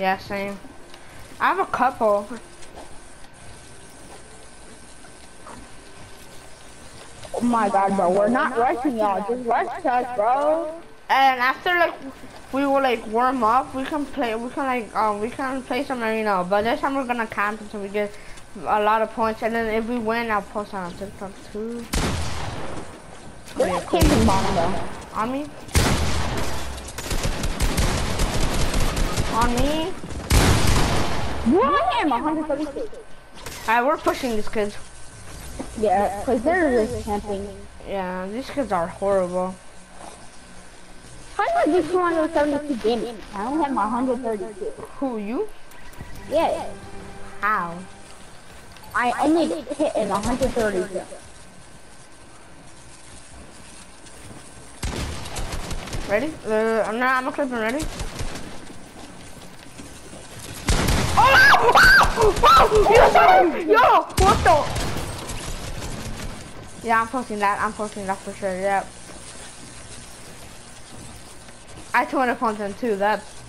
Yeah, same. I have a couple. Oh my god, bro, we're not rushing y'all. Just rush us, bro. And after like we will like warm up, we can play. We can play some arena. But this time we're gonna camp until we get a lot of points. And then if we win, I'll post on TikTok too. There's camping bottom though. On me. On me. What? I'm 136. Alright, we're pushing these kids. Yeah, because they're just camping. Yeah, these kids are horrible. How did I do 272 damage? I only have my 132. Who, you? Yeah. How? I only hit in 132. Ready? I'm a clipping. Ready? Oh! Yo! What the? Yeah, I'm posting that. I'm posting that for sure. Yep. I 200 points in too. That